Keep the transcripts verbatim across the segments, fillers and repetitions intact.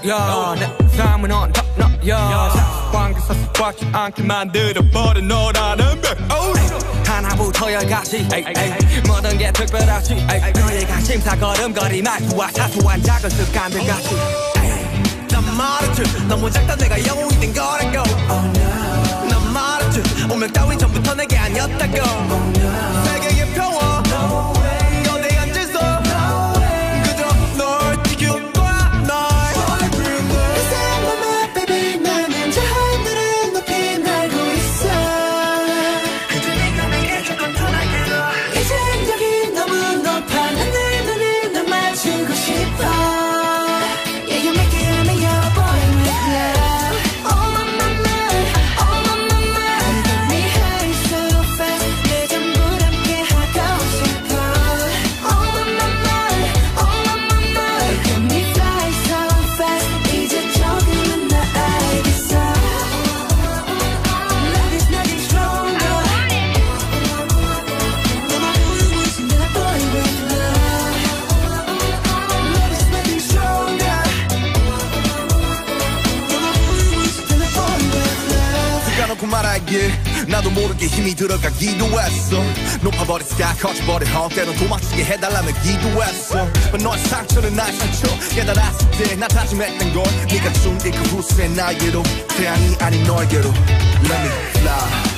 야, 내 삶은 on top 너야 관계사 꽉지 않게 만들어버린 너라는 백 하나부터 열까지 모든 게 특별하지 너의 관심사 걸음걸이 말투와 사소한 작은 습관들까지 난 말했지 너무 작다 내가 영웅이 된 거라고 난 말했지 운명 따윈 전부터 내게 아니었다고 세계의 평화 너내 앉아서 그저 널 지켜봐 날 이제 맘에 baby 나는 저 하늘을 높이 날고 있어 그저 네가 내게 조금 더 날개로 이제 여기 너무 높아 하늘 눈을 널 맞추고 싶어 나도 모르게 힘이 들어가기도 했어 높아버린 sky 커져버린 헛 때론 도망치게 해달라며 기도했어 But 너의 상처는 나의 상처 깨달았을 때 나 다짐했던 건 네가 준 그 후세 나에게로 태양이 아닌 너에게로 Let me fly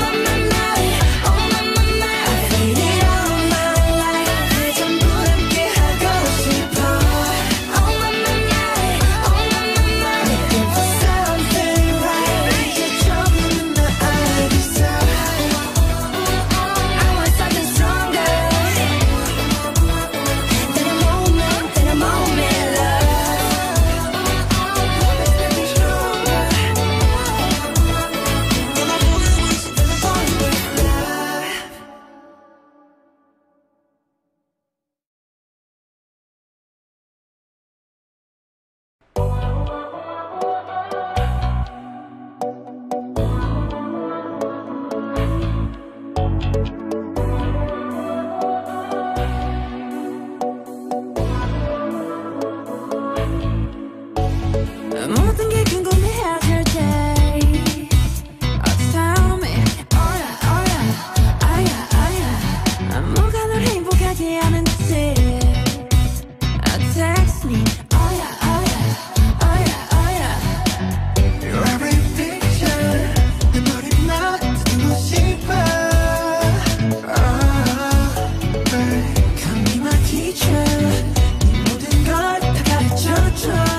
모든 게 궁금해질 때 Oh tell me Oh yeah oh yeah Oh yeah oh yeah 뭐가 널 행복하게 하는지 Oh text me Oh yeah oh yeah Oh yeah oh yeah Your every picture 내 머리 나 듣고 싶어 Oh babe Come be my teacher 네 모든 걸 다 가르쳐줘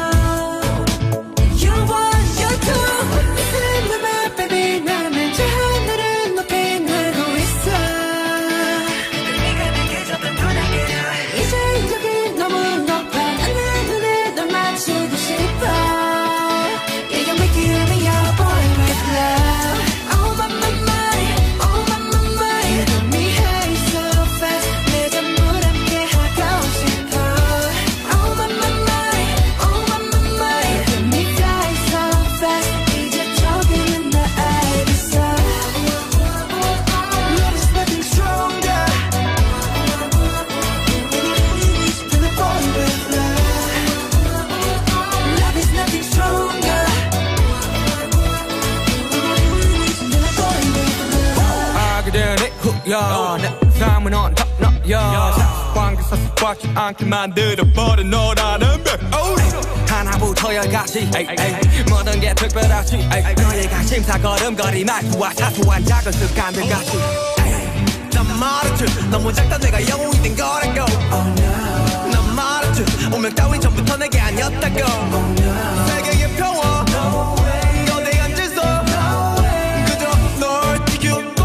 야, 내 삶은 on top 너야 관계사 꽉지 않게 만들어버린 너라는 백 하나부터 열까지 모든 게 특별하지 너의 관심사 걸음걸이 말투와 사소한 작은 습관들까지 난 말했지 너무 작다 내가 영웅이 된 거라고 난 말했지 운명 따윈 전부터 내게 아니었다고 세계의 평화 너내 앉아서 그저 널 지켜봐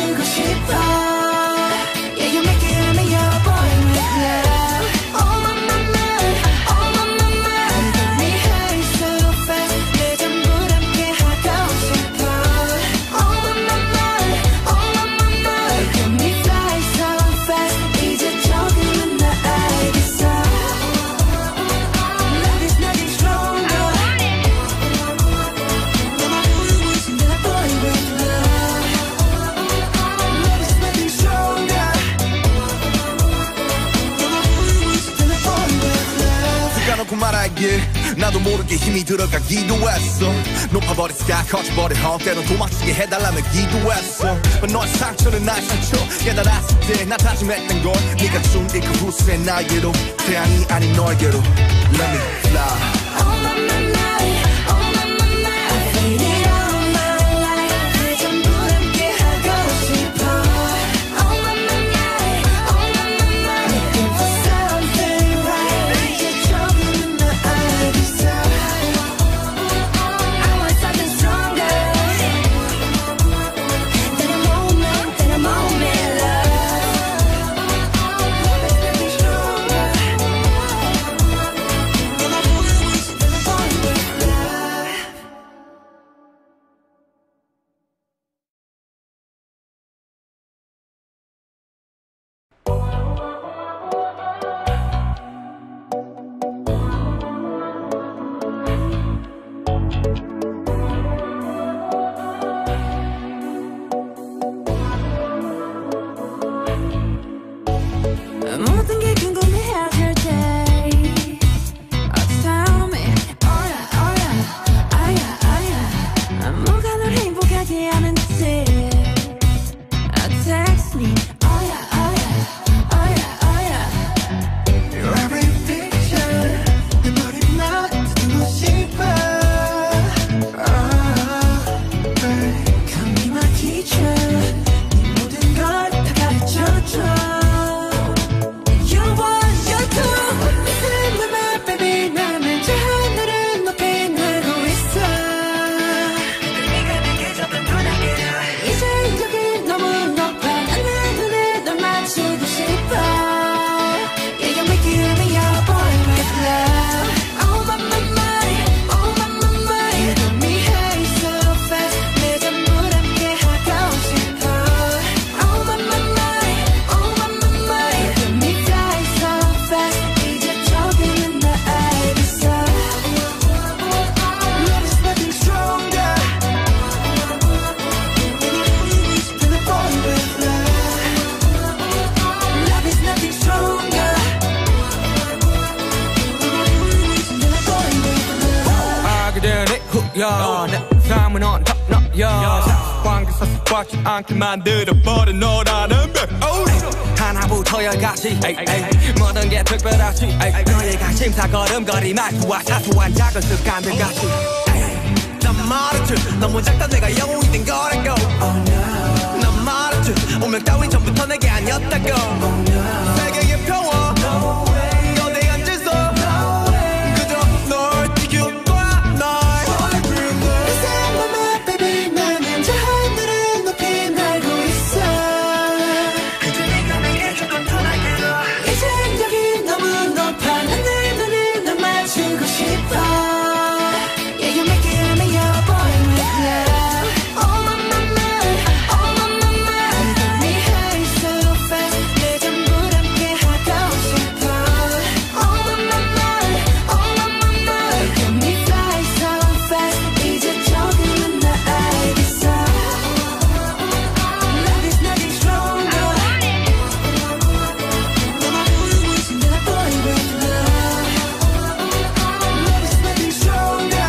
Yeah, you make it me your boy with love. Oh my 말하길 나도 모르게 힘이 들어가기도 했어. 높아버린 스카 커져버린 헛 때론 도망치게 해달라며 기도했어. 너의 상처는 나의 상처 깨달았을 때 나 다짐했던 걸 네가 준 이 그 후세 나에게로 태양이 아닌 너에게로 Let me fly. Oh my my my, oh my my my, I feel it all my life. 그 전부 함께 하고 싶어. Oh my my my, oh my my my, looking for something right. 이제 조금은 더 알겠어. I want something stronger than a moment, than a moment, love. Something stronger. 모든 게 궁금해하실 때 Oh tell me, oh yeah, oh yeah, 아야, 아야 뭐가 널 행복하게 하는지 Oh text me, oh yeah, oh yeah, oh yeah, oh yeah. Your every picture 내 머리만 듣고 싶어. Oh, babe, come be my teacher. 네 모든 걸 다 가르쳐줘. You want, you do. Listen to my baby. 나는 저 하늘을 높이 날고 있어. 네가 내게 줬던 분위기를 이제 여기 너무 높아. 난 내 눈에 널 맞추고 싶어. Yeah, you're making me your boy with love. Oh my my my, oh my my my. You got me high so fast. 내 전부 함께 하고 싶어. Oh my my my, oh my my my. You got me fly so fast. 이제 조금은 더 알겠어. Love is nothing stronger than a boy with love. Love is nothing stronger than a boy with love. 알게 되니 후야 내 삶은 on top 너야 관계서 습관치 않게 만들어버린 너라는 백 하나부터 열까지 모든 게 특별하지 에이, 너의 관심사 걸음걸이 말투와 사소한 작은 습관들 같이 난 말했지 너무 작다 내가 영웅이 된 거라고 난 말했지 운명 따윈 전부터 내게 아니었다고 세계의 평화 너내 앉아서 그저 널 지킬 거야 널 Listen to my baby. 나는 저 하늘을 높이 날고 있어. 그저 네가 내게 줬던 편하게로 이제 여기 너무 높아. 난 내 눈에 널 맞추고 싶어. Yeah, you're making me your boy with love. Oh my my my, oh my my my. You got me high so fast. 내 전부 함께 하고 싶어. Oh my my my, oh my my my. You got me fly so fast. 이제 조금은 더 알겠어. Love is nothing stronger than a boy with love. Love is nothing stronger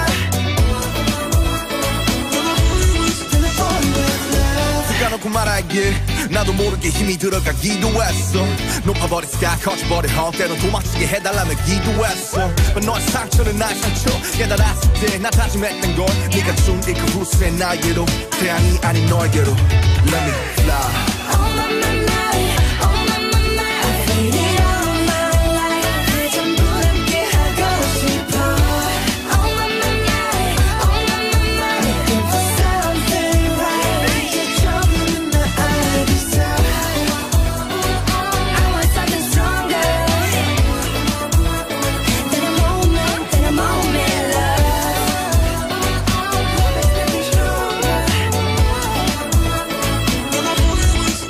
than a boy with love. 까놓고 말하길 나도 모르게 힘이 들어가기도 했어. 높아버린 스카 커져버린 헛 때론 도망치게 해달라며 기도했어. 너의 상처는 나의 상처 깨달았을 때 나 다짐했던 걸 네가 준 이 그 후세 나에게로 태양이 아닌 너에게로 Let me fly. Oh my my my, oh my my my, I feel it all my life. 그 전부 함께 하고 싶어. Oh my my my, oh my my my, looking for something right. 이제 조금은 더 알겠어. I want something stronger than a moment, than a moment, love. Something stronger.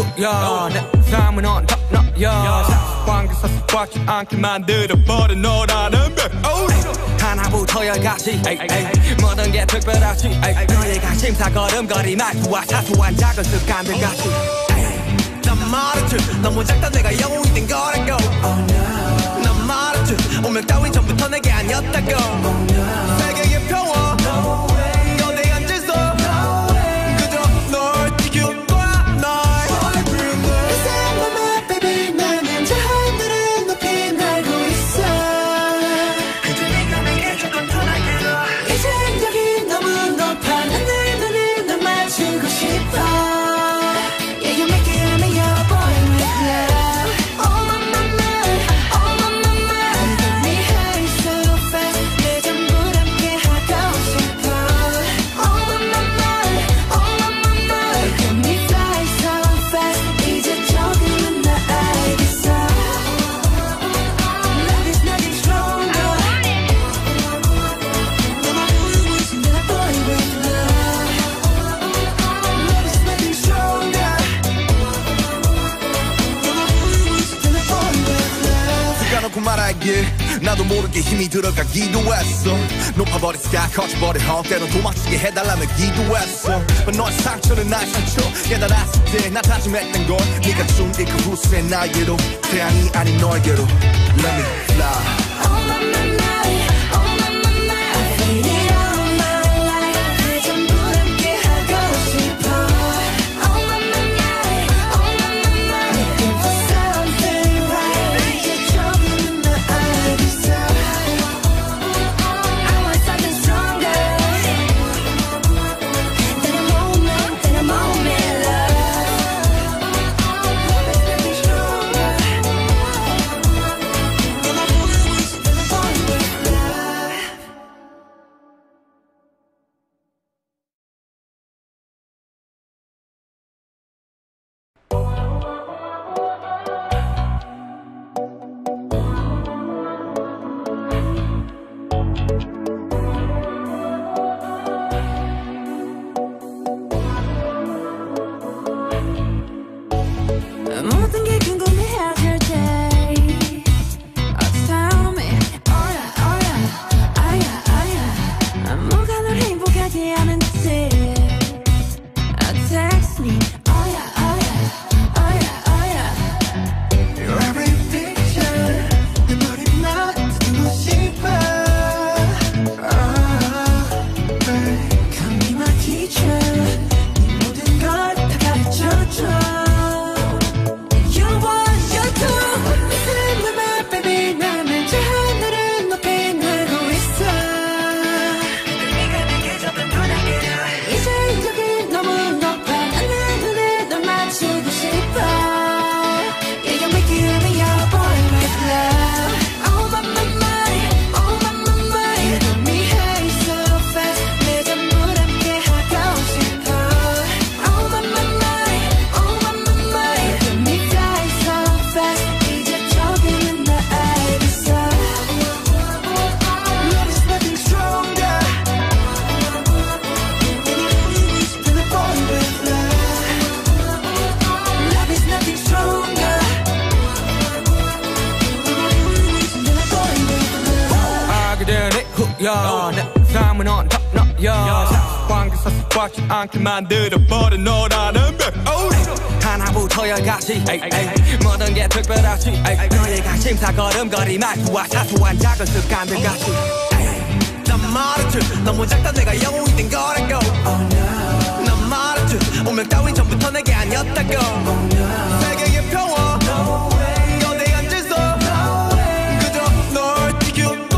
후여 내 삶은 on top 너여 상황에서 꽉지 않게 만들어버린 너라는 백 하나부터 열까지 모든 게 특별하지 너의 관심사 걸음걸이 말투와 사소한 작은 습관들 같이 난 말했지 너무 작다 내가 영웅이 된 거라고 난 말했지 운명 따윈 전부터 내게 아니었다고 세계의 평화 너내 앉아서 그저 널 지켜봐 날 Listen to me baby 나는 저 하늘을 높이 날고 있어 그저 네가 내게 조금 편하게 이 생각이 너무 높아 난 늘 눈을 널 맞추고 싶어 나도 모르게 힘이 들어가기도 했어 높아버린 sky 커져버린 헛 때론 도망치게 해달라며 기도했어 But 너의 상처는 나의 상처 깨달았을 때 나 다짐했던 건 네가 준 그 후세 나에게로 태양이 아닌 너에게로 Let me fly 모든 게 궁금해하실 때 Oh tell me Oh yeah oh yeah 아야 아야 뭐가 널 행복하게 하는지 Oh text me Oh yeah oh yeah oh yeah oh yeah Your every picture 내 머리만 듣고 싶어 Oh babe Come be my teacher 네 모든 걸 다 가르쳐줘 야, 내 삶은 on top 너야 상황에서 꽉지 않게 만들어버린 너라는 백 하나부터 열까지 모든 게 특별하지 너의 관심사 걸음걸이 말투와 사소한 작은 습관들 같이 난 말했지 너무 작다 내가 영웅이 된 거라고 난 말했지 운명 따윈 전부터 내게 아니었다고 세계의 평화 너내 앉아서 그저 널 지켜봐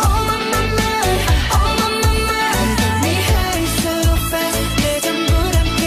Oh my my my, 내 전부를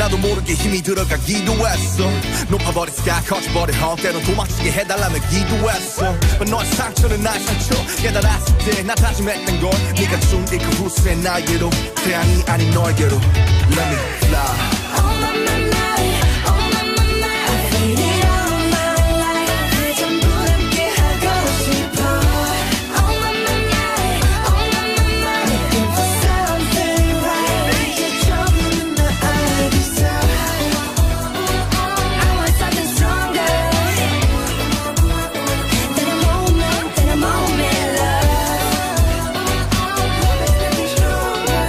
나도 모르게 힘이 들어가기도 했어 높아버린 sky 커져버린 헛 때론 도망치게 해달라며 기도했어 But 너의 상처는 나의 상처 깨달았을 때 나 다짐했던 걸 네가 준 이 그 후세 나에게로 태양이 아닌 너에게로 Let me fly Oh my my my Oh my my my I feel it all my life 그 전부 함께 하고 싶어 Oh my my my Oh my my my Looking for something right 이제 조금은 더 알겠어 I want something stronger Than a moment, than a moment love Something stronger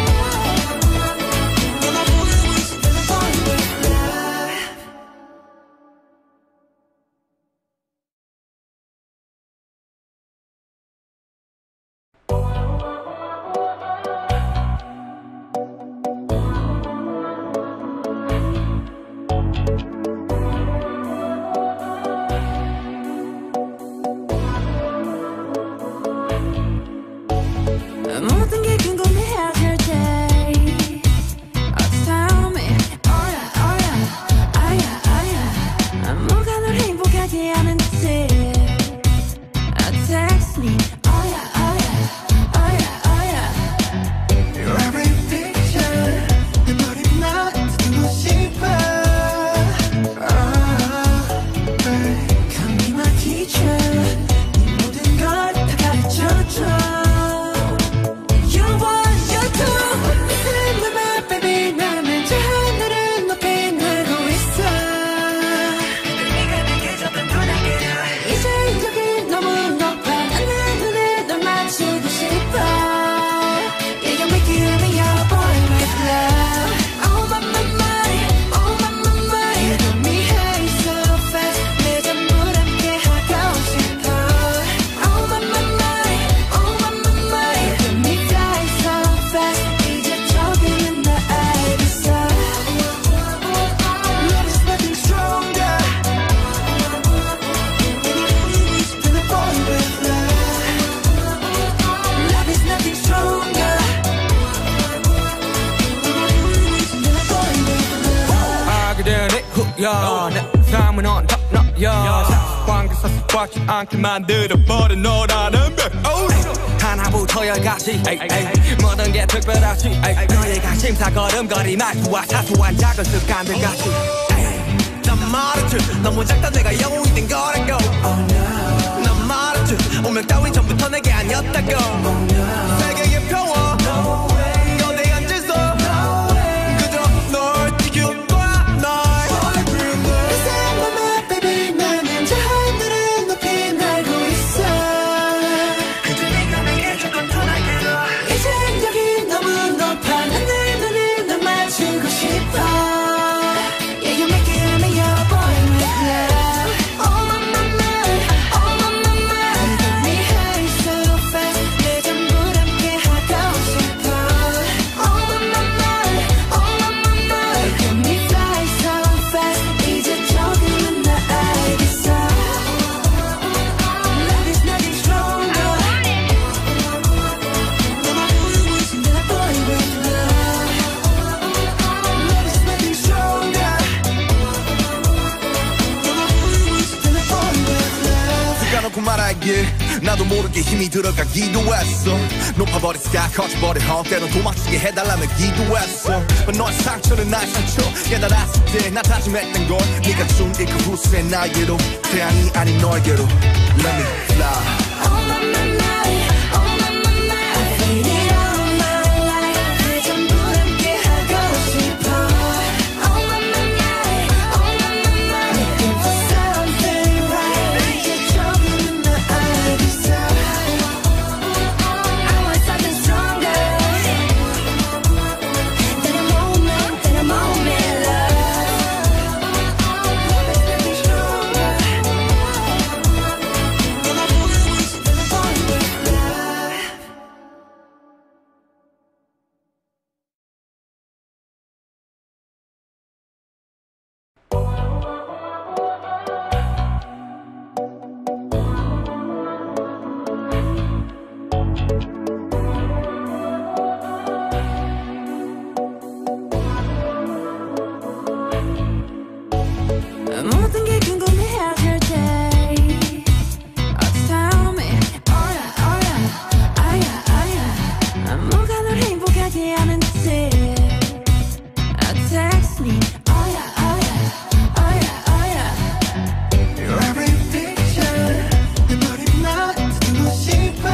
모든 게 궁금해질 때 Oh tell me Oh yeah oh yeah Ah yeah ah yeah 뭐가 널 행복하게 하는지 Oh text me Oh yeah oh yeah Oh yeah oh yeah Your every picture 내 머리 나 듣고 싶어 Oh babe Come be my teacher 네 모든 걸 다 가르쳐줘 You want you too Listen to my baby 나는 저 하늘을 높이 날고 있어 네가 내게 줬던 도난기를 이제 여기 너무 높아 난 내 눈에 널 맞추고 싶어 Yeah you make it me your boy with love Oh my my my Oh my my my You got me high so fast 내 전부 함께 하고 싶어 Oh my my my Oh my my my You got me fly so fast 이제 조금은 더 알겠어 Love is nothing stronger Than a boy with love Love is nothing stronger Than a boy with love 알게 되네 후야 내 삶은 on top 너야 관계사 습관치 않게 만들어버린 너라는 백 하나부터 열까지 모든 게 특별하지 너의 관심사 걸음걸이 말투와 사소한 작은 습관들까지 난 말했지 너무 작다 내가 영웅이 된 거라고 난 말했지 운명 따윈 전부터 내게 아니었다고 세계의 평화 거대한 질서 그저 널 지킬 거야 날 Listen to my baby 나는 저 하늘을 높이 날고 있어 그저 네가 내게 줬던 도난기를 이젠 여기 너무 높아 난 내 눈에 널 맞추고 싶어 Yeah you make it me your boy with love Oh my my my Oh my my my You got me high so fast 내 전부 함께 하고 싶어 Oh my my my Oh my my my You got me fly so fast 이제 조금은 더 알겠어 Love is nothing stronger Than a boy with love Love is nothing stronger Than a boy with love 까놓고 말하길 나도 모르게 힘이 들어가기도 했어 높아버린 sky 커져버린 헛 때론 도망치게 해달라며 기도했어 But 너의 상처는 나의 상처 깨달았을 때 나 다짐했던 걸 네가 준 이 그 후세 나에게로 태양이 아닌 너에게로 Let me fly Oh my my my Oh my my my I feel it all my life 그 전부 함께 하고 싶어 Oh my my my Oh my my my Looking for something right 이제 조금은 더 알겠어 I want something stronger Than a moment, than a moment love Something stronger Than a boy with 모든 게 궁금해하실 때 Oh tell me oh yeah oh yeah ah yeah ah yeah 뭐가 널 행복하게 하는지 Oh text me oh yeah oh yeah oh yeah oh yeah Your every picture 내 머리만 듣고 싶어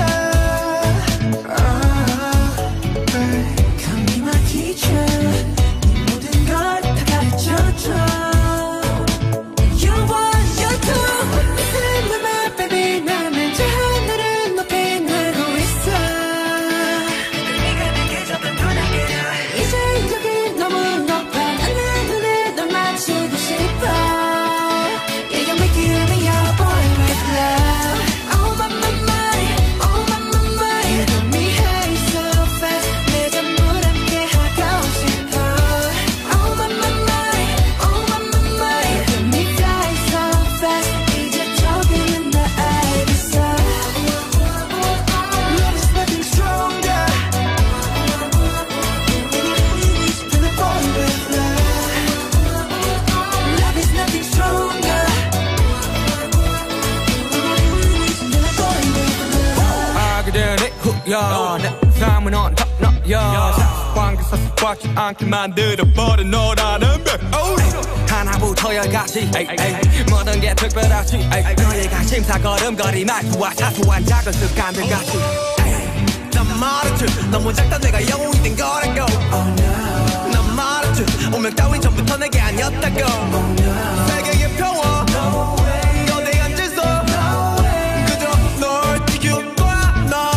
oh, babe. Come be my teacher 네 모든 걸 다 가르쳐줘 야, 내 삶은 on top, no, 야. 관계에서 꽉지 않게 만들어버린 너라는 백 하나부터 열까지 모든 게 특별하지 에이, 너의 관심사 걸음걸이 말투와 사소한 작은 습관들 같이 난 말했지 너무 작다 내가 영웅이 된 거라고 oh, no. 난 말했지 운명 따윈 전부터 내게 아니었다고 oh, no. 세계의 평화 no way. 너내 앉아서 no way. 그저 널 지킬 거야 널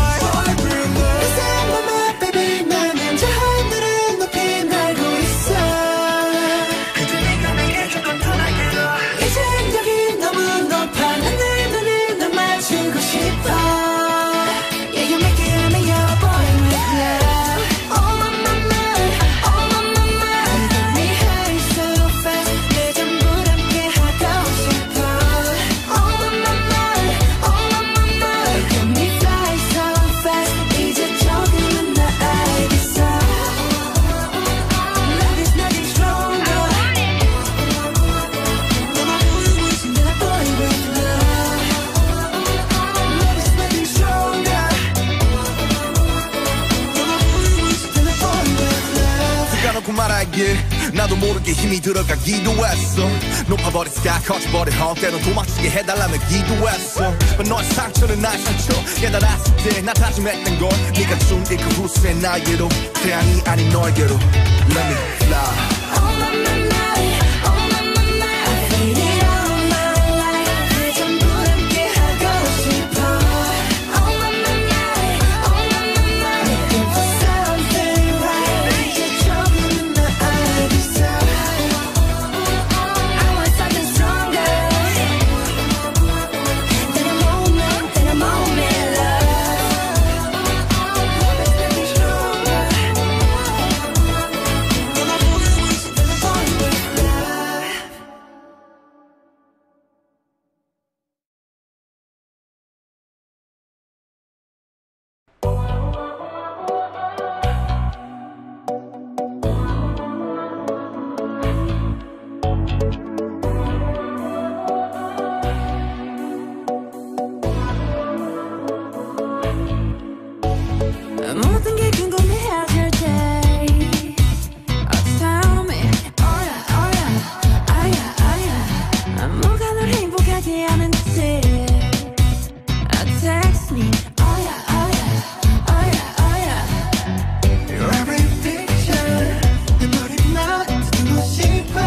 나도 모르게 힘이 들어가기도 했어 높아버린 스카 커져버린 헛 때론 도망치게 해달라며 기도했어 너의 상처는 나의 상처 깨달았을 때 나 다짐했던 건 네가 준 이 그 후세 나에게로 태양이 아닌 너에게로 Let me fly 모든 게 궁금해하실 때 Oh tell me oh yeah oh yeah ah yeah ah yeah 뭐가 널 행복하게 하는지 Oh text me oh yeah oh yeah oh yeah oh yeah Your every picture 내 머리만 듣고 싶어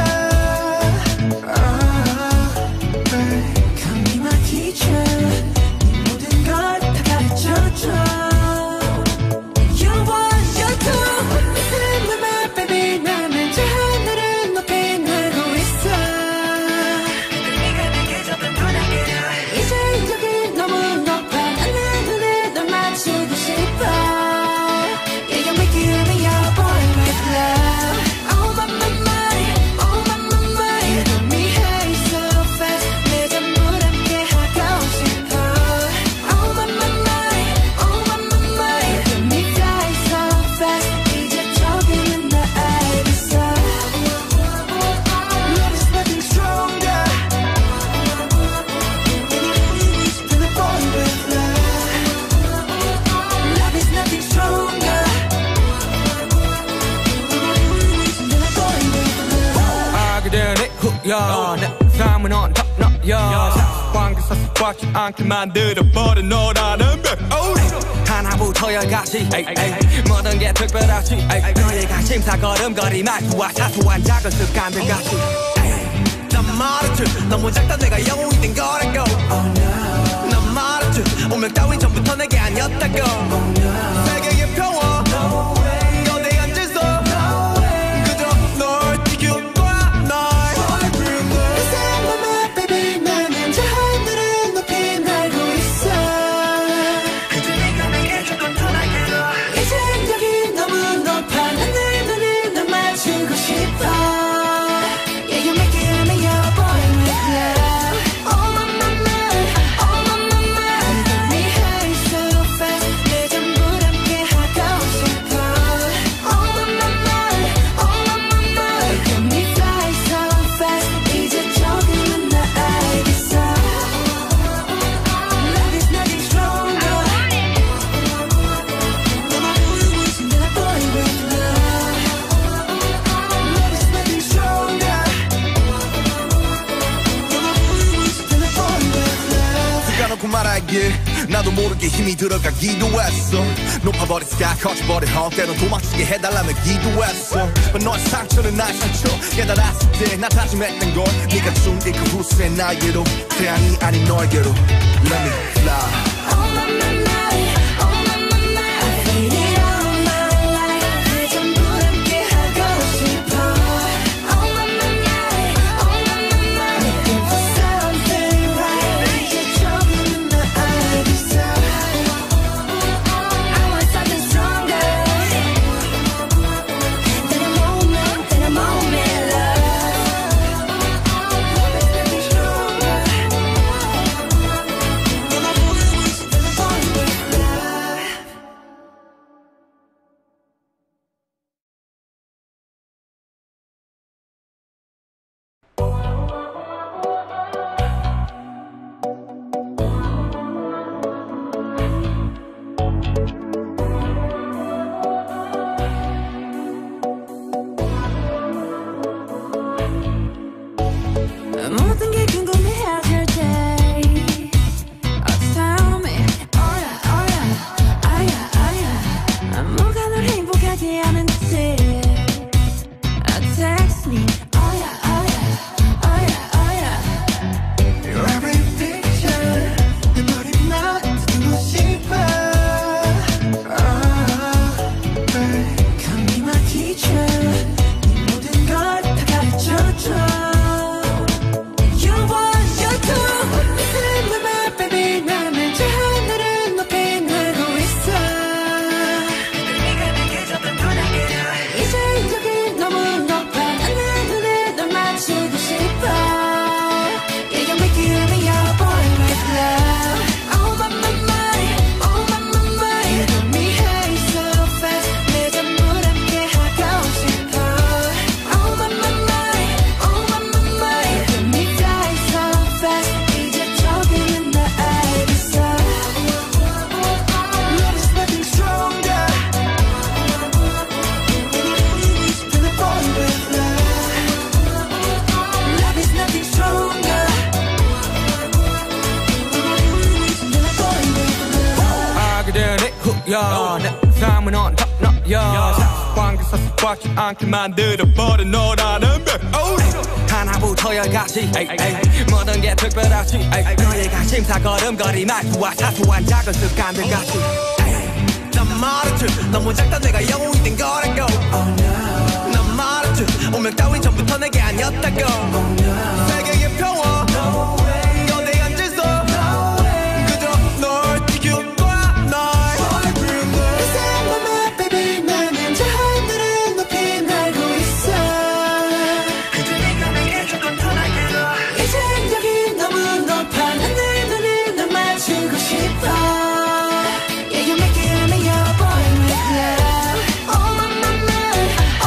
oh, babe. Come be my teacher 네 모든 걸 다 가르쳐줘 여 관계사 꽉지 않게 만들어버린 너라는 백 하나부터 열까지 모든 게 특별하지 너의 관심사 걸음걸이 말투와 사소한 작은 습관들 같이 난 말했지 너무 작다 내가 영웅이 된 거라고 난 말했지 운명 따윈 전부터 내게 아니었다고 세계의 평화 너내 앉아서 그저 널 지켜봐 날 나도 모르게 힘이 들어가기도 했어 높아버린 스카 커져버린 헛 때론 도망치게 해달라며 기도했어 But 너의 상처는 나의 상처 깨달았을 때 나 다짐했던 건 네가 준 게 그 후세 나에게로 태양이 아닌 너에게로 Let me fly 모든 게 궁금해하실 때 Oh tell me Oh yeah oh yeah 아야 아야 뭐가 널 행복하게 하는지 Oh text me Oh yeah oh yeah oh yeah oh yeah Your every picture 내 머리만 듣고 싶어 Oh Come be my teacher 네 모든 걸 다 가르쳐줘 야, 내 삶은 on top, no, 야 관계사 꽉지 않게 만들어버린 너라는 백 하나부터 열까지 모든 게 특별하지 너의 관심사 걸음걸이 말투와 사소한 작은 습관들 같이 난 말했지 너무 작다 내가 영웅이 된 거라고 난 말했지 운명 따윈 전부터 내게 아니었다고 세계의 평화 너내 앉아서 그저 널 지켜봐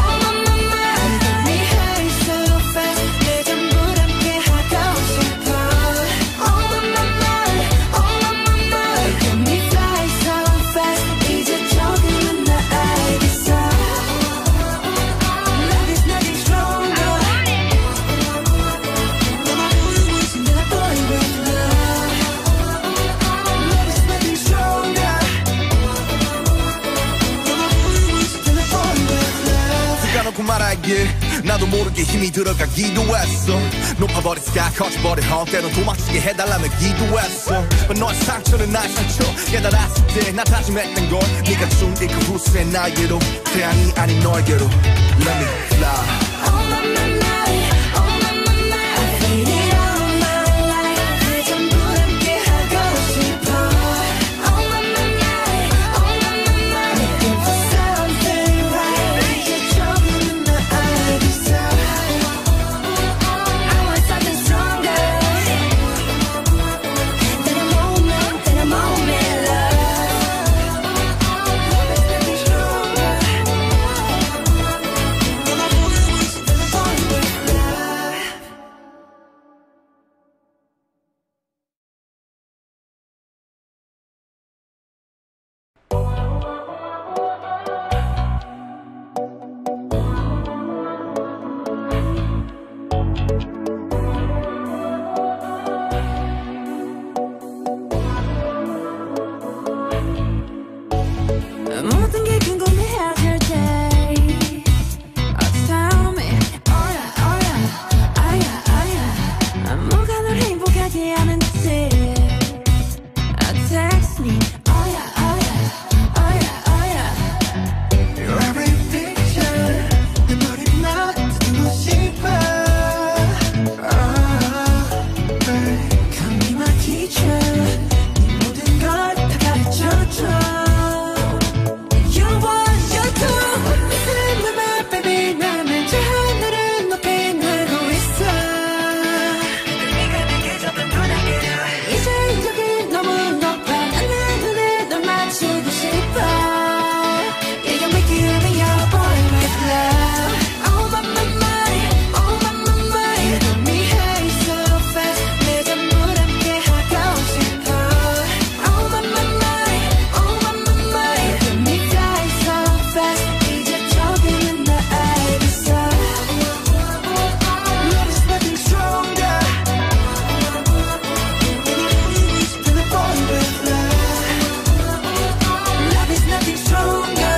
Oh my my my, oh my my my, 내 전부 함께 하고 싶어 나도 모르게 힘이 들어가기도 했어. 높아버린 sky 커져버린 헛 때론 도망치게 해달라며 기도했어. But 너의 상처는 나의 상처 깨달았을 때 나 다짐했던 걸 네가 준 이 그 후세 나에게로 태양이 아닌 너에게로 Let me fly. Oh my my my, oh my my my, I feel it all my life. 그 전부 함께 하고 싶어. Oh my my my, oh my my my, looking for something right. 이제 조금은 더 알겠어. I want something stronger than a moment, than a moment, love. There's nothing stronger. 모든 게 궁금해질 때 Oh tell me, oh yeah, oh yeah, 아야 아야 뭐가 널 행복하게 하는지 Oh text me, oh yeah, oh yeah, oh yeah, oh yeah. Your every picture 내 머리만 듣고 싶어. Oh, babe. Call me my teacher 네 모든 걸 다 가르쳐줘. You want you to Remember my baby 나는 저 하늘을 높이 날고 있어. 네가 내게 줬던 눈에게로 이제 여기 너무 높아 난 내 눈에 널 맞추고 싶어. Yeah, you make it me your boy with love. Oh my my my, oh my my my, You got me high so fast. 내 전부 함께 하고 싶어. Oh my my my, oh my my my, You got me fly so fast. 이제 조금은 더 알겠어. Love is nothing stronger than a boy with love. Love is nothing stronger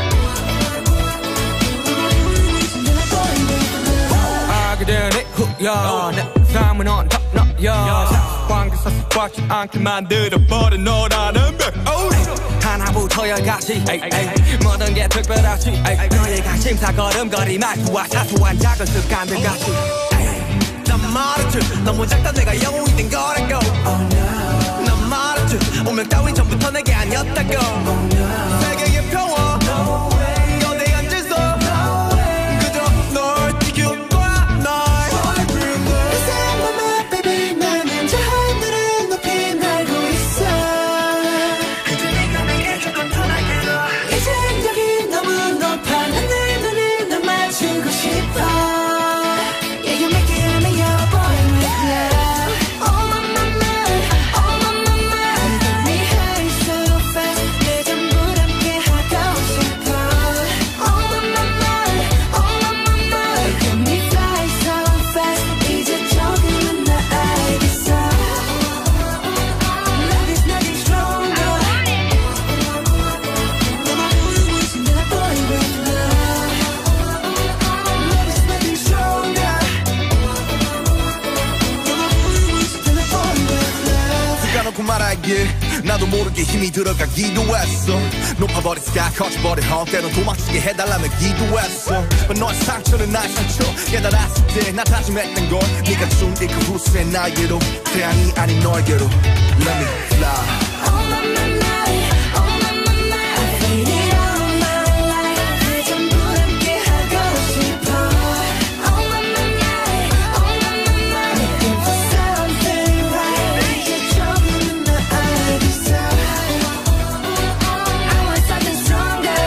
than a boy with love. 알게 되니 후야 내 삶은 on top 너야 관계사 습관치 않게 만들어버린 너라는 백 하나부터 열까지 모든 게 특별하지 너의 관심사 걸음걸이 말투와 사소한 작은 습관들까지 난 말했지 너무 작다 내가 영웅이 된 거라고. Oh no. 난 말했지 운명 따윈 전부터 내게 아니었다고. Oh no. 세계의 평화 no way. 너내 앉아서 no way. 그저 널 지켜봐 날. Remember my baby 나는 저 하늘을 높이 날고 있어. 그저 네가 내게 줬던 눈에게로 이제 여기 너무 높아 난 내 눈에 널 맞추고 싶어. Yeah, you make it me your boy with love. Oh my my my, oh my my my, You got me high so fast. 내 전부 함께 하고 싶어. Oh my my my, oh my my my, You got me fly so fast. 이제 조금은 더 알겠어. Love is nothing stronger than a boy with love. Love is nothing stronger than a boy with love. 까놓고 말하길 나도 모르게 힘이 들어가기도 했어. 높아버린 sky 커져버린 헛 때론 도망치게 해달라며 기도했어. But 너의 상처는 나의 상처 깨달았을 때 나 다짐했던 걸 네가 준 이 그 후세 나에게로 태양이 아닌 너에게로 Let me fly. Oh my my my, oh my my my, I feel it all my life. 그 전부 함께 하고 싶어. Oh my my my, oh my my my, Looking for something right. 이제 조금은 더 알겠어. I want something stronger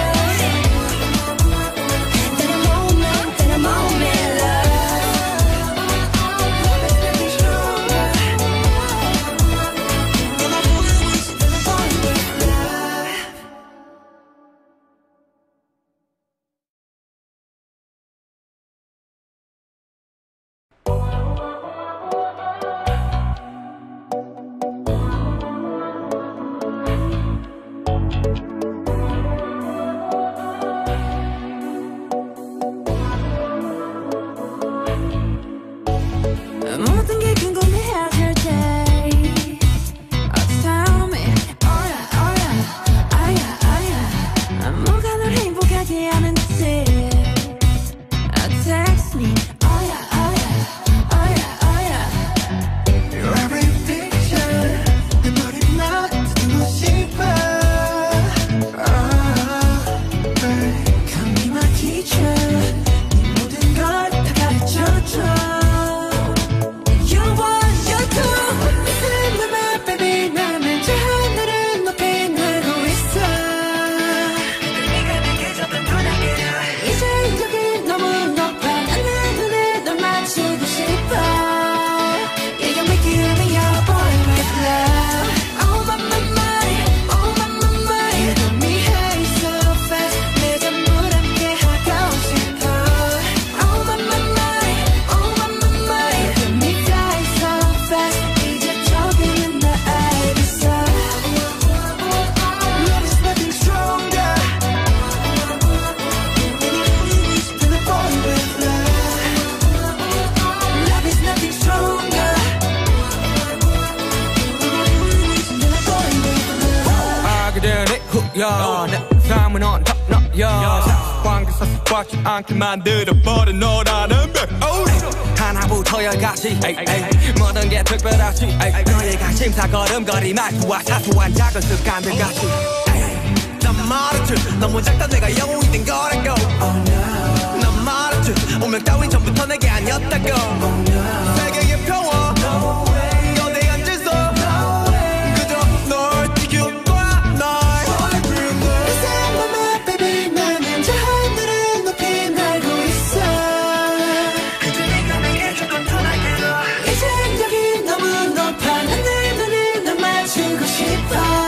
than a moment, than a moment, love. There's nothing stronger. 후야 내 삶은 on top 너야 관계사 습관치 않게 만들어버린 너라는 백 하나부터 열까지 모든 게 특별하지 너의 각심사 걸음걸이 말투와 사소한 작은 습관들 같이 난 말했지 너무 작다 내가 영웅이 된 거라고 난 말했지 운명 따윈 전부터 내게 아니었다고 세계의 평화 거대한 질서 그저 널 지킬 거야 날 이 생각만 baby 나는 저 하늘을 높이 날고 있어 그저 네가 내게 조금 더 날개로 이 생각이 너무 높아 난 내 눈을 널 맞추고 싶어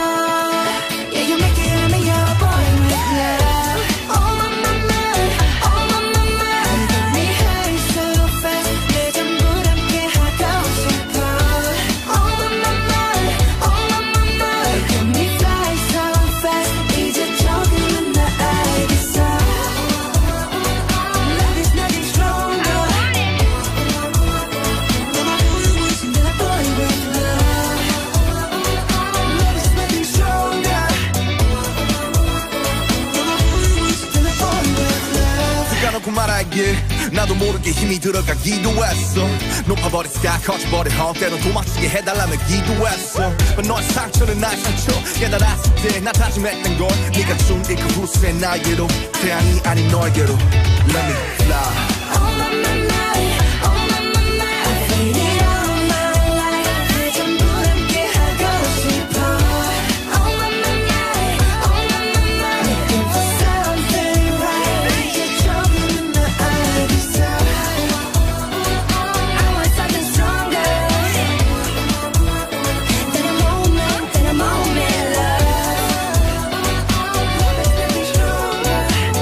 말하길 나도 모르게 힘이 들어가기도 했어 높아버린 스카 커져버린 헛 때론 도망치게 해달라며 기도했어 But 너의 상처는 나의 상처 깨달았을 때 나 다짐했던 걸 네가 준 이 그 후스의 날개로 태양이 아닌 너에게로 Let me fly All of my life, all of my life I feel it all my life 그 전부 함께 하고 싶어 All of my life, all of my life Looking for something right 이제 조금은 더 알겠어 I want something stronger Than a moment, than a moment love There's nothing stronger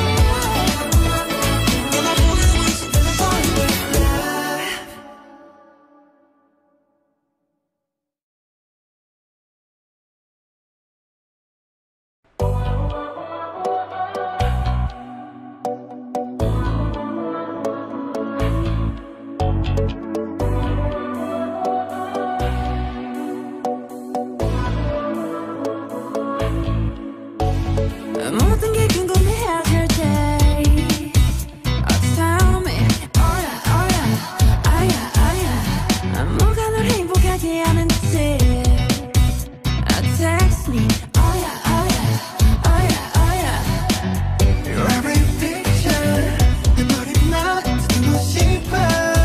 모든 게 궁금해질 때 Oh tell me Oh yeah, oh yeah 아야, 아야 뭐가 널 행복하게 하는지 Oh text me Oh yeah, oh yeah Oh yeah, oh yeah Your every picture 내 머리 나 듣고 싶어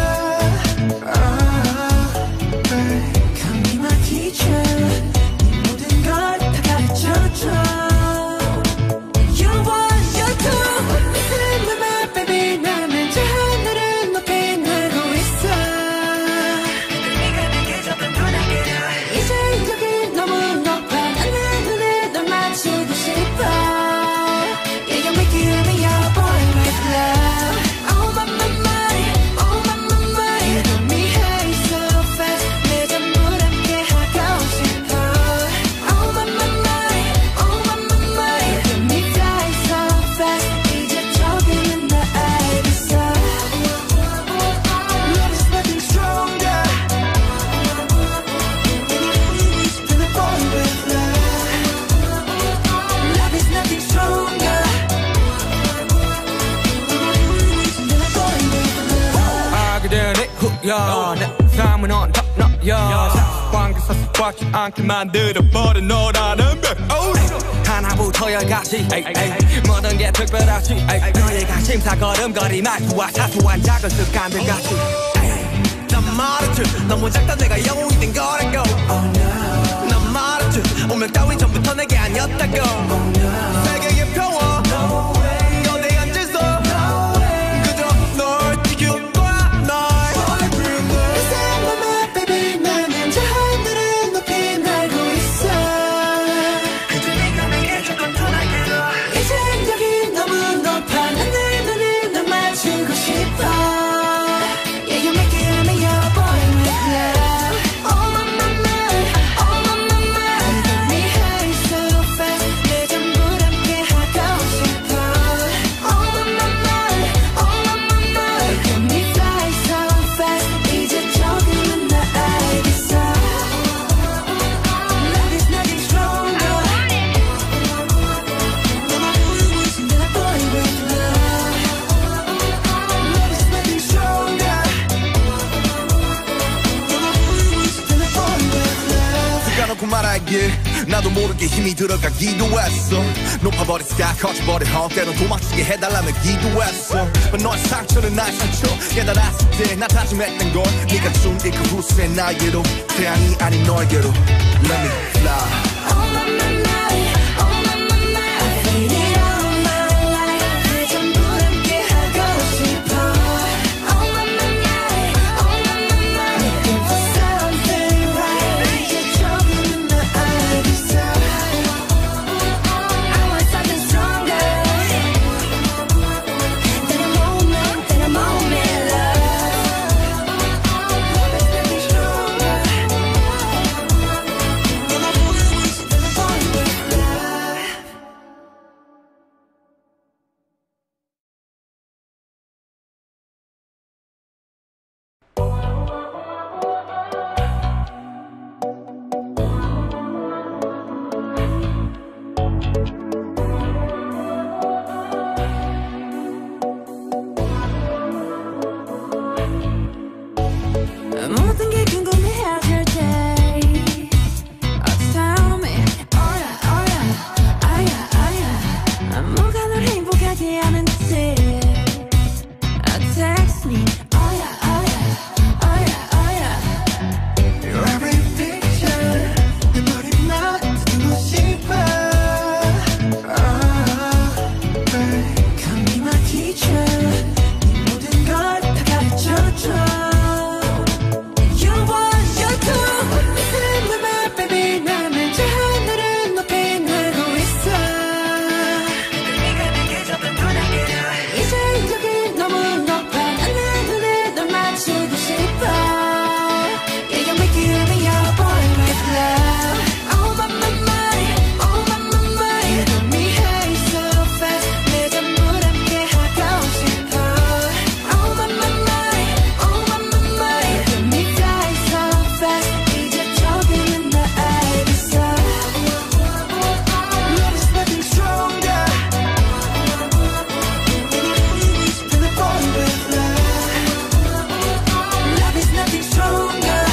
Oh babe Come be my teacher 네 모든 걸 다 가르쳐줘 You want, you do 내 생각만 baby 나는 저 하늘을 높이 날고 있어 네가 내게 줬던 그 날개로 이 생각이 너무 높아 난 내 눈에 널 맞추고 싶어 Yeah, you make it me your boy with love Oh my, my, my Oh my, my, my You got me high so fast 내 전부 함께 하고 싶어 Oh my, my, my Oh my, my, my You got me fly so fast 이제 조금은 더 알겠어 Love is nothing stronger Than a boy with love Love is nothing stronger Than a boy with love 알게 되니 후야 내 삶은 on top 너야 관계사 습관치 않게 만들어버린 너라는 백 하나부터 열까지 모든 게 특별하지 너의 각심사 걸음걸이 말투와 사소한 작은 습관들 같이 난 말했지 너무 작다 내가 영웅이 된 거라고 난 말했지 운명 따윈 전부터 내게 아니었다고 세계의 평화 거대한 질서 그저 널 지킬 거야 날 이 생각만 baby 나는 저 하늘을 높이 날고 있어 그저 네가 내게 조금 더 날개로 이 생각이 너무 높아 난 내 눈을 널 맞추고 싶어 Yeah, you make it me your boy with love Oh my, my, my Oh my, my, my You got me high so fast 내 전부 까놓고 말하길 나도 모르게 힘이 들어가기도 했어. 높아버린 sky 커져버린 헛 때론 도망치게 해달라며 기도했어. But 너의 상처는 나의 상처 깨달았을 때 나 다짐했던 건 네가 준 이 그 후수의 나에게로 태양이 아닌 너에게로 Let me fly. Oh my my my, oh my my my, I feel it all my life. 그 전부 함께 하고 싶어. Oh my my my, oh my my my, looking for something right. 이제 조금은 더 알겠어. I want something stronger than a moment, than a moment, love. Something stronger. 모든 게 궁금해하실 때 Tell me, oh yeah, oh yeah, 아야, 아야 뭐가 널 행복하게 하는지 Text me, oh yeah, oh yeah, oh yeah, oh yeah. Your every picture 내 머리만 듣고 싶어. Oh, babe. Come be my teacher 네 모든 걸 다 가르쳐줘. You want, you do Listen to my baby 나는 저 하늘을 높이 날고 있어. 네가 내게 줬던 눈에게로 이제 저기 너무 높아. 난 내 눈에 널 맞추고 싶어. Yeah, you make it me your boy with love. Oh my my my, oh my my my, you got me high so fast. 내 전부 함께 하고 싶어. Oh my my my, oh my my my, you got me fly so fast. 이제 조금은 더 알겠어. Love is nothing stronger than a boy with love. Love is nothing stronger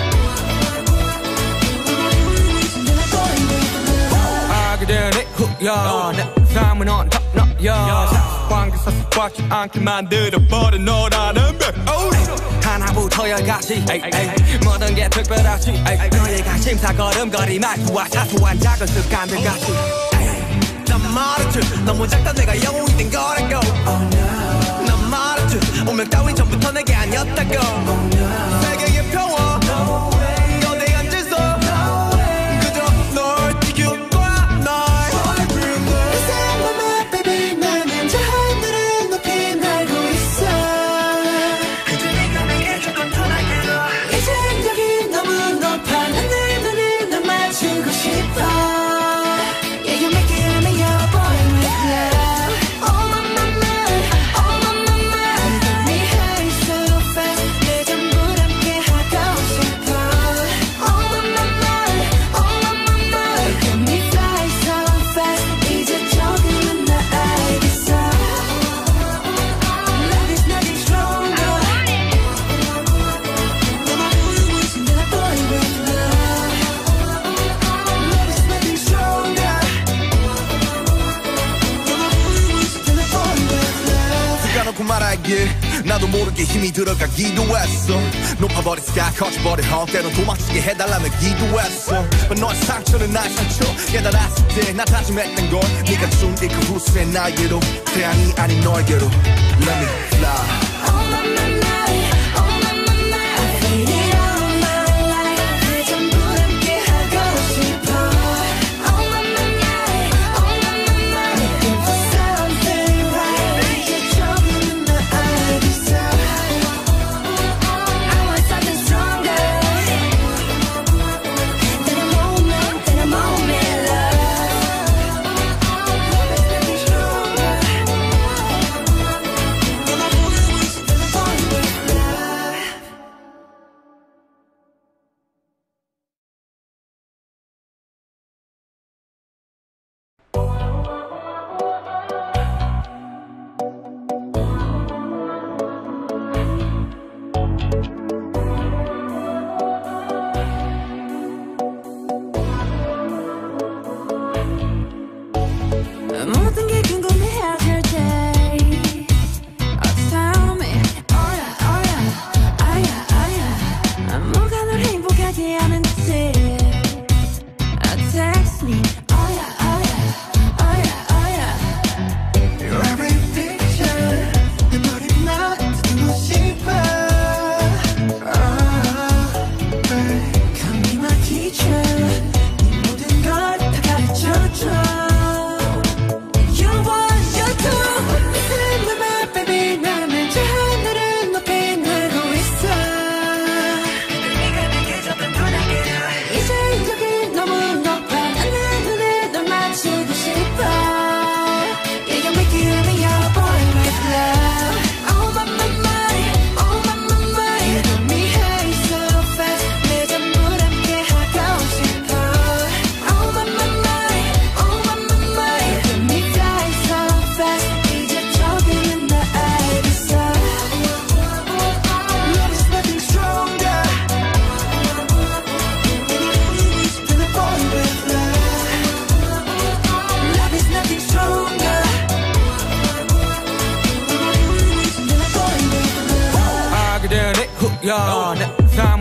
than a boy with love. 알게 되네 후야 내 삶은 on top 너야 관계 섭섭하지 않게 만들어버린 너라는 백 하나부터 열까지 모든 게 특별하지 에이, 너의 관심사 걸음걸이 말투와 사소한 작은 습관들 같이 난 말했지 너무 작다 내가 영웅이 된 거라고. 난 말했지 운명 따윈 전부터 내게 아니었다고. 세계의 평화 거대한 질서 그저 널 지킬 거야 널. Listen to my baby 나는 저 하늘을 높이 날고 있어. 네가 내게 줬던 눈에게로 이제 저기 너무 높아. 난 내 눈에 널 맞추고 싶어. Yeah, you make it me your boy with love. Oh my my my, oh my my my, you got me high so fast. 내 전부 함께 하고 싶어. Oh my my my, oh my my my, you got me fly so fast. 이제 조금은 더 알겠어. Love is nothing stronger than a boy with love. Love is nothing stronger than a boy with love. 까놓고 말하길 나도 모르게 힘이 들어가기도 했어. 높아버린 sky 커져버린 헛 때론 도망치게 해달라며 기도했어. But 너의 상처는 나의 상처 깨달았을 때 나 다짐했던 건 네가 준 이 그 후수의 나에게로 태양이 아닌 너에게로 Let me fly. Oh my my my, oh my my my, I feel it all my life. 그 전부 함께 하고 싶어. Oh my my my, oh my my my, looking for something right. 이제 조금은 더 알겠어. I want something stronger than a moment, than a moment, love. Something stronger than a boy with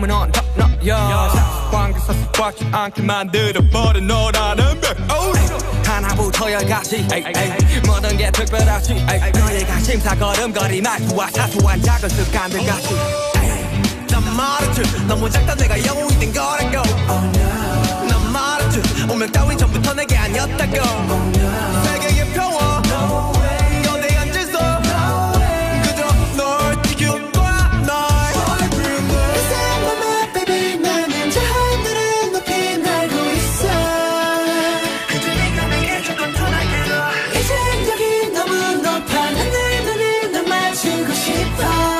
삶은 on top 너여 관계사 꽉지 않게 만들어버린 너라는 백 하나부터 열까지 모든 게 특별하지 너의 관심사 걸음걸이 말투와 사소한 작은 습관들 같이 난 말했지 너무 작다 내가 영웅이 된 거라고 oh, no. 난 말했지 운명 따윈 전부터 내게 아니었다고 oh, no. 세계의 평화 no way. 너내 앉아서 no way. 그저 널 지켜봐 날 이 사람만 baby 나는 저 하늘을 높이 날고 있어 그저 네가 내게 준 건 편하게도 이젠 여기 너무 높아 하늘 눈을 널 맞추고 싶어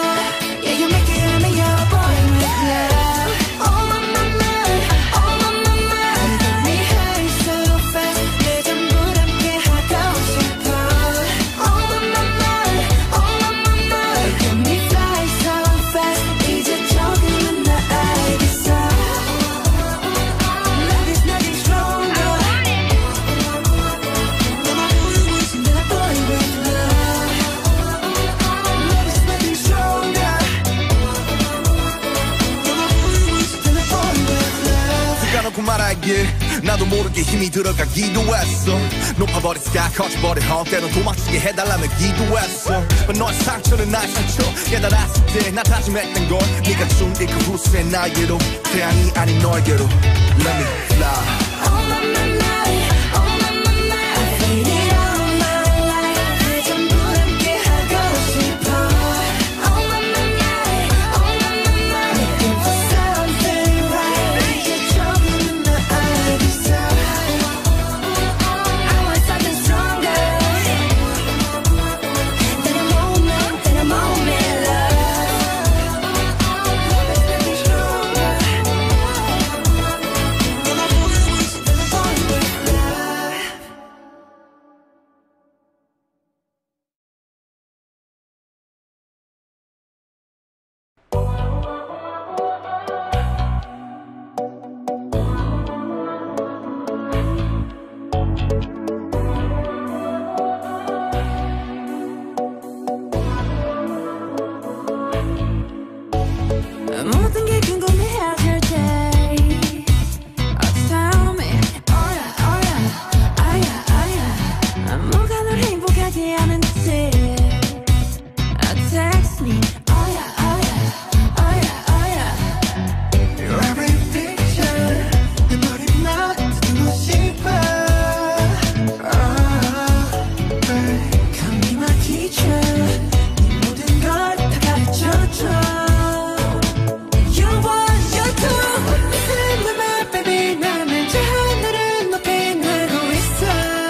말하길 나도 모르게 힘이 들어가기도 했어 높아버린 sky 커져버린 헛 때론 도망치게 해달라며 기도했어 But 너의 상처는 나의 상처 깨달았을 때 나 다짐했던 건 네가 준 이 그 후세 나에게로 태양이 아닌 너에게로 Let me fly Oh my my my Oh my my my I feel it all my life 그 전부 함께 하고 싶어 Oh my my my Oh my my my Looking for something right 이제 조금은 더 알겠어 I want something stronger than a moment than a moment love There's nothing stronger 모든 게 궁금해하실 때 Oh tell me Oh yeah oh yeah 아야 아야 뭐가 널 행복하게 하는지 Oh text me Oh yeah oh yeah Oh yeah oh yeah Your every picture 내 머리나 듣고 싶어 oh, babe. Call me my teacher 네 모든 걸 다 가르쳐줘 You want you do Listen my baby 나는 저 하늘을 높이 날고 있어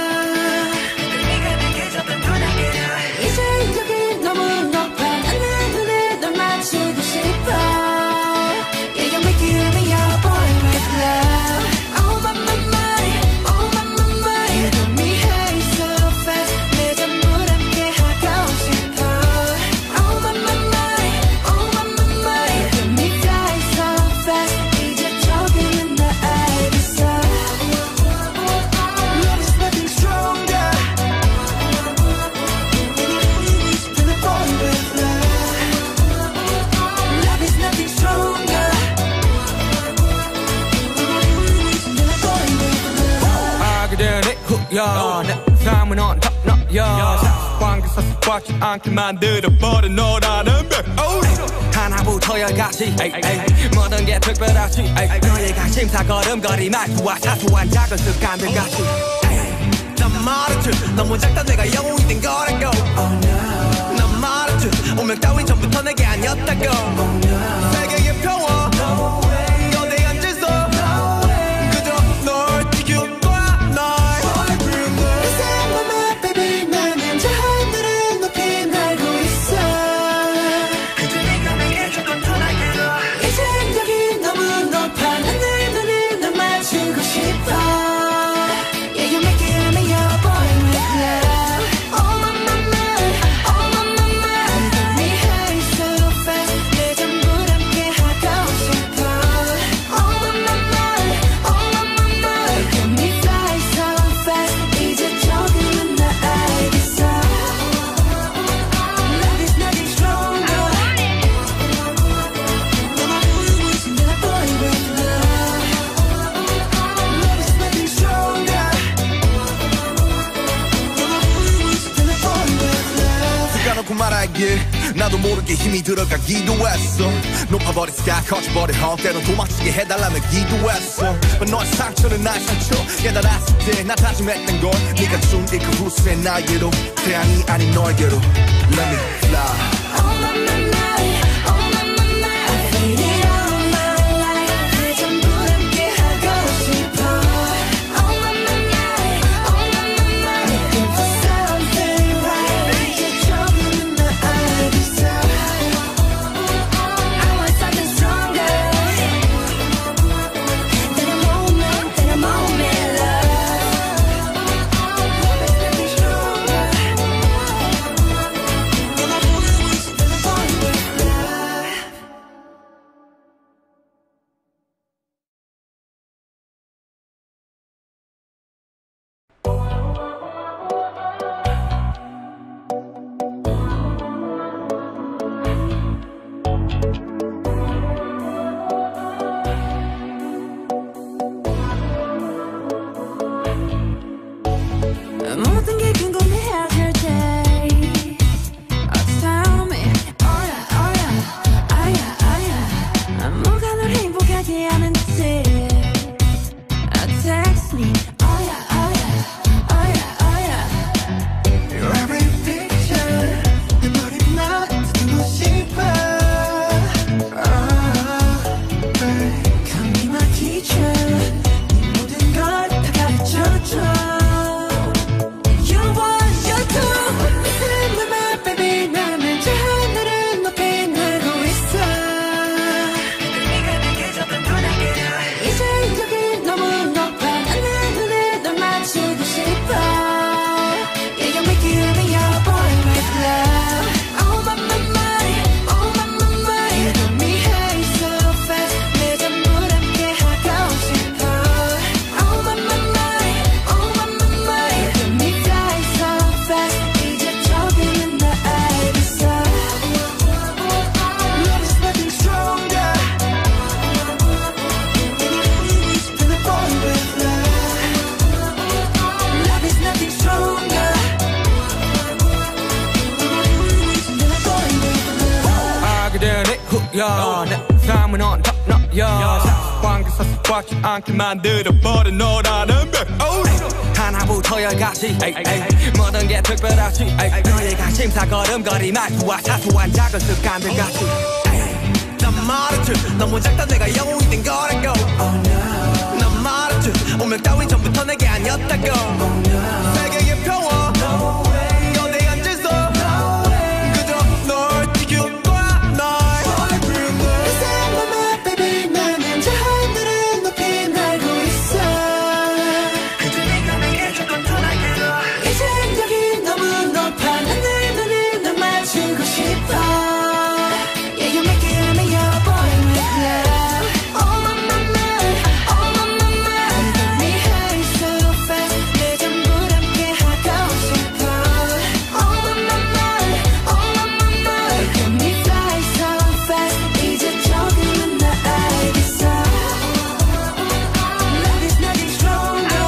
네가 내게 줬던 편하게도 이제 여기 너무 높아 하늘 눈에 널 맞추고 싶어 Yeah you make it me your boy with love Oh my my my Oh my my my You got me high so fast 내 전부 함께 하고 싶어 Oh my my my Oh my my my You got me fly so fast 이제 조금은 더 알겠어 Love is nothing stronger than a boy with love Love is nothing stronger than a boy with love 아 그대는 내 후야 내 삶은 on top 너여 관계사 꽉지 않게 만들어버린 너라는 백 하나부터 열까지 모든 게 특별하지 너의 관심사 걸음걸이 말투와 사소한 작은 습관들 같이 난 말했지 너무 작다 내가 영웅이 된 거라고 oh, no. 난 말했지 운명 따윈 전부터 내게 아니었다고 oh, no. 세계의 평화 no way. 너내 앉아서 no way. 그저 널 지켜봐 날 이 사람만 baby 나는 저 하늘을 높이 날고 있어 그저 네가 내게 준 건 편하게도 이젠 여기 너무 높아 하늘 눈을 널 맞추고 싶어 Yeah you make it me your boy with love Oh my my my Oh my my my You got me high so fast 내 전부 함께 하고 싶어 말하길 나도 모르게 힘이 들어가기도 했어. 높아버린 sky 커져버린 헛 때론 도망치게 해달라며 기도했어. But 너의 상처는 나의 상처 깨달았을 때 나 다짐했던 걸 네가 준 이 그 후세 나에게로 태양이 아닌 너에게로 Let me fly. Oh my my my, oh my my my, I feel it all my life. 그 전부 함께 하고 싶어. Oh my my my, oh my my my, looking for something right. 이제 조금은 더 알겠어. I want something stronger than a moment, than a moment, love. There's nothing stronger. 모든 게 궁금해질 때 Oh tell me oh yeah oh yeah ah yeah ah yeah 뭐가 널 행복하게 하는지 Oh text me oh yeah oh yeah oh yeah oh yeah Your every picture 내 머리만 듣고 싶어. Oh, babe. Come be my teacher 네 모든 걸 다 가르쳐줘 You want you do Listen to my baby 나는 저 하늘을 높이 날고 있어 네가 내게 줬던 눈에게 이제 여기 너무 높아 난 내 눈에 널 맞추고 싶어 Yeah you make it me your boy with love Oh my my my Oh my my my You got me high so fast 내 전부를 함께 하고 싶어 Oh my my my Oh my my my You got me fly so fast 이제 조금은 더 알겠어 Love is nothing stronger than a boy with love. Love is nothing stronger than a boy with love 알게 되네 후야 내 삶은 on top 너야 관계에서 꽉지 않게 만들어버린 너라는 백 하나부터 열까지 모든 게 특별하지 너의 관심사 걸음걸이 말투와 사소한 작은 습관들 같이 난 말했지 너무 작다 내가 영웅이 된 거라고. 난 말했지 운명 따윈 전부터 내게 아니었다고. 세계의 평화 연애한 질서 그저 널 지킬 거야 날. Listen to my baby 나는 저 하늘을 높이 날고 있어 그저 네가 내게 줬던 눈에게 이제 여기 너무 높아 난 내 눈에 널 맞추고 싶어 Yeah you make it me your boy with love Oh my my my Oh my my my You got me high so fast 내 전부를 함께 하고 싶어 Oh my my my Oh my my my You got me fly so fast 이제 조금은 더 알겠어 Love is nothing stronger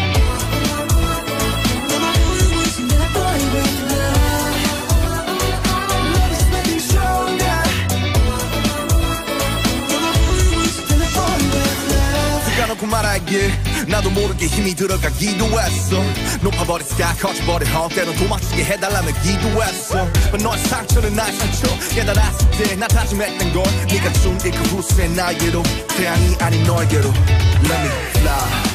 than a boy with love Love is nothing stronger than a boy with love. 들어놓고 말하길 나도 모르게 힘이 들어가기도 했어. 높아버린 sky 커져버린 헛 때론 도망치게 해달라며 기도했어. But 너의 상처는 나의 상처 깨달았을 때 나 다짐했던 걸 네가 준 이 그 후세 나에게로 태양이 아닌 너에게로 Let me fly.